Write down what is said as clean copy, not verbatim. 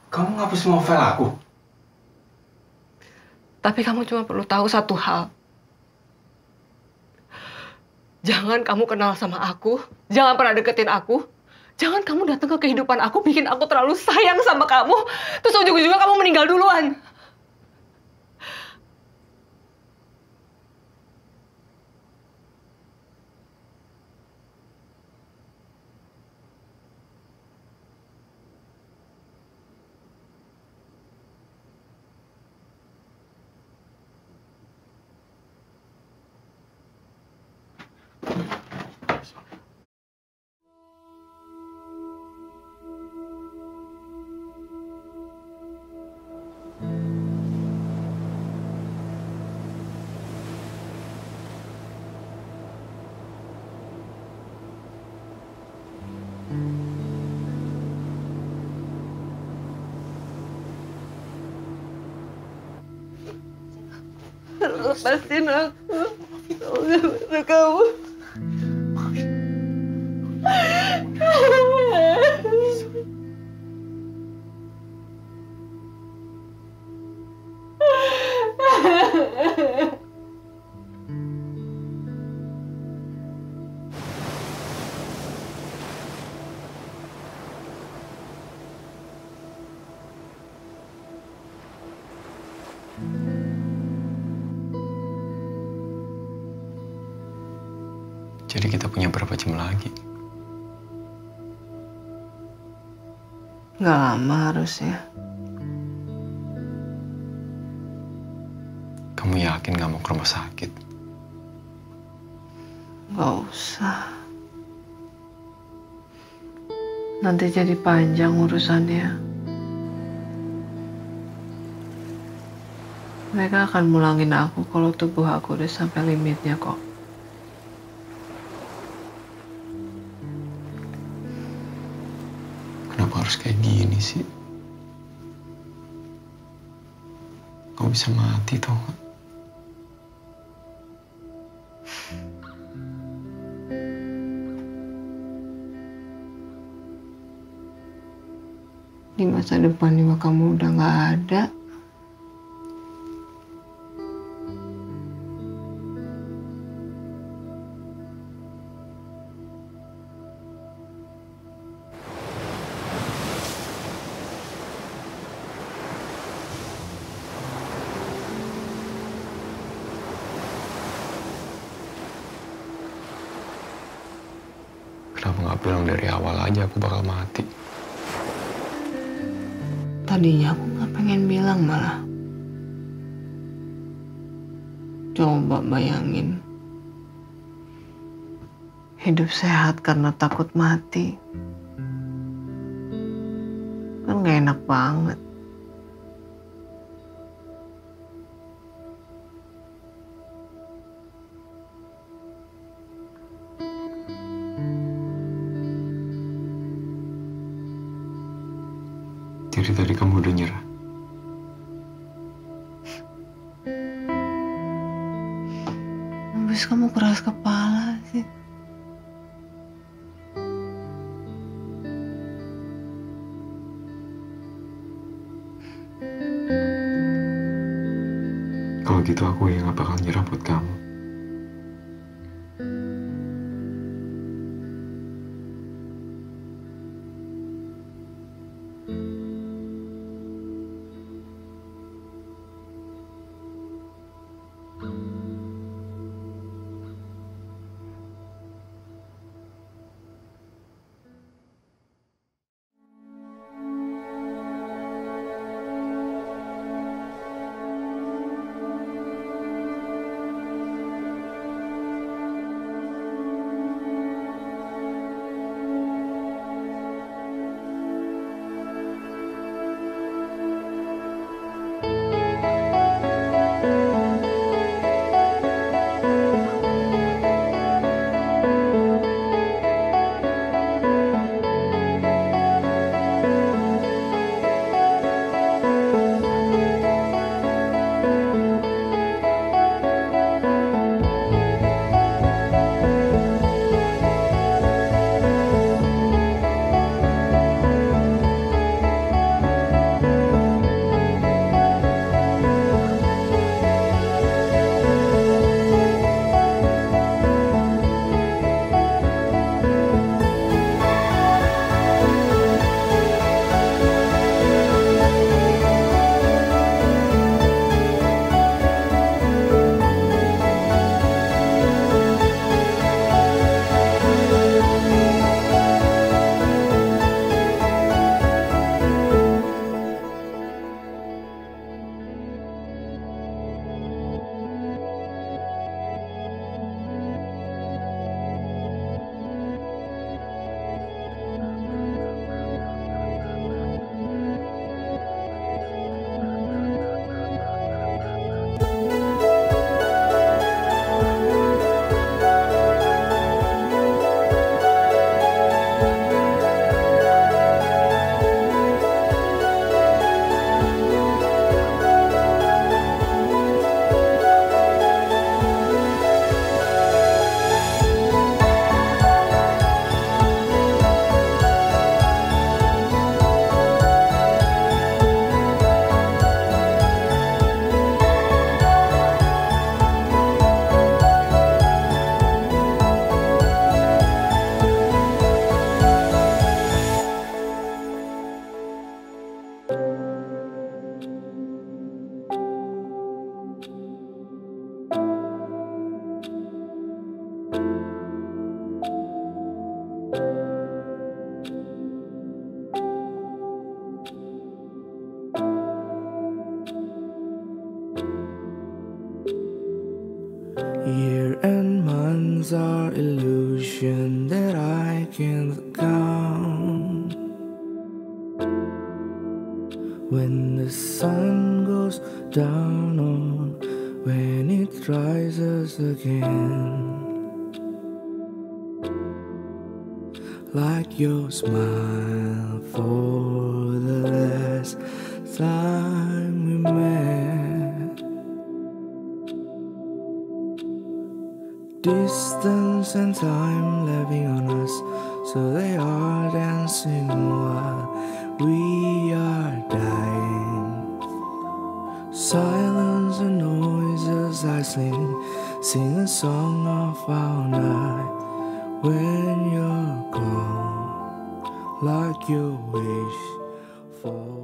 Kamu ngapus semua file aku? Tapi kamu cuma perlu tahu satu hal. Jangan kamu kenal sama aku. Jangan pernah deketin aku. Jangan kamu datang ke kehidupan aku, bikin aku terlalu sayang sama kamu. Terus ujung-ujungnya kamu meninggal duluan. Lepasin aku. Aku kamu. Jadi kita punya berapa jam lagi? Nggak lama harusnya. Kamu yakin gak mau ke rumah sakit? Nggak usah. Nanti jadi panjang urusannya. Mereka akan mulangin aku kalau tubuh aku udah sampai limitnya kok. Kenapa harus kayak gini sih? Kamu bisa mati tau gak? Di masa depan juga kamu udah nggak ada. Kenapa gak bilang dari awal aja aku bakal mati? Tadinya aku nggak pengen bilang malah. Coba bayangin. Hidup sehat karena takut mati. Kan gak enak banget. Jadi tadi kamu udah nyerah? Habis kamu keras kepala sih. Kalau gitu aku yang gak bakal nyerah buat kamu. Year and months are illusion that I can't count. When the sun goes down or when it rises again, like your smile for the last time we met. Distance and time laughing on us, so they are dancing while we are dying. Silence and noises I sing a song of our night. When you're gone, like you wish for